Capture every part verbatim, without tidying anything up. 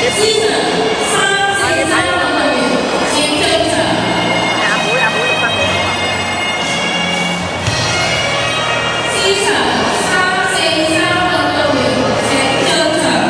先生三四三運動員請進場。阿妹阿妹錄得幾好啊！先生三四三運動員請進場。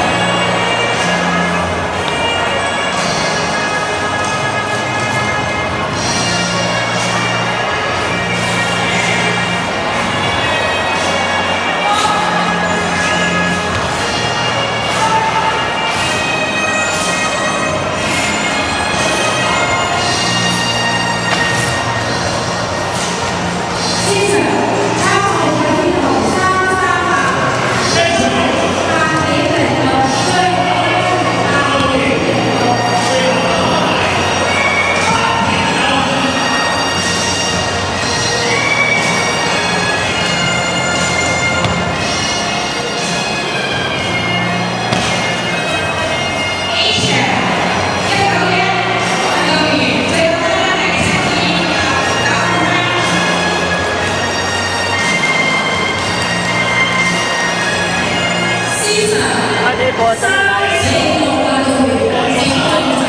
三四六運動員請進場。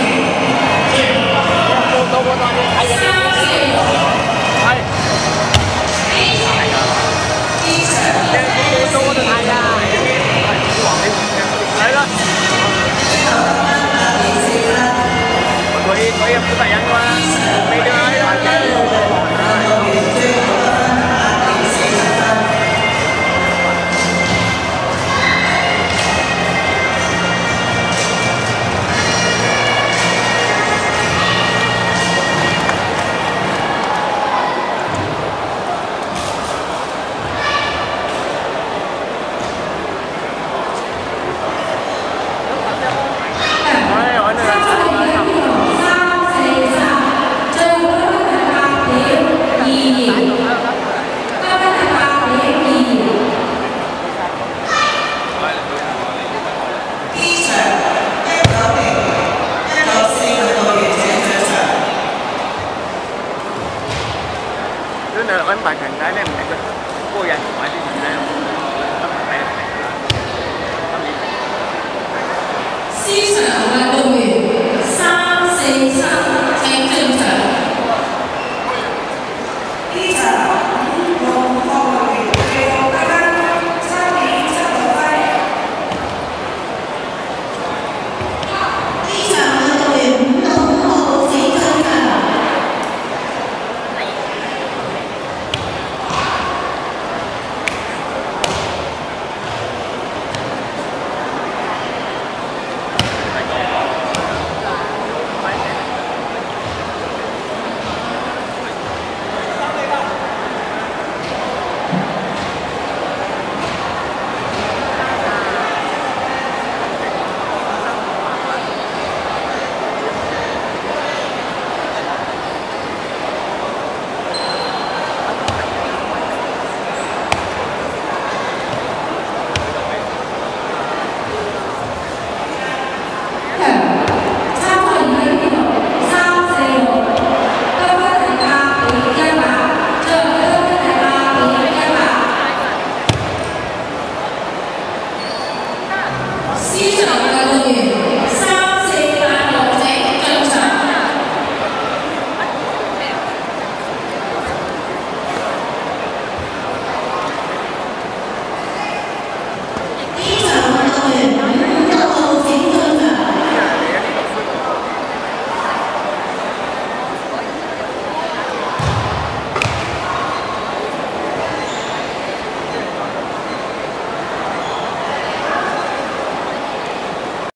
到嗰度睇緊。三四六。係。機場。到嗰度睇啊！係啦。佢佢有負責人㗎嘛？你哋係啦。揾埋裙帶咧，唔係個嗰個人買啲裙帶，咁係啊。思想運動員三四三請進場。呢場五號運動員記錄得三點七六分。呢場運動員五號五號請進場。思想運動員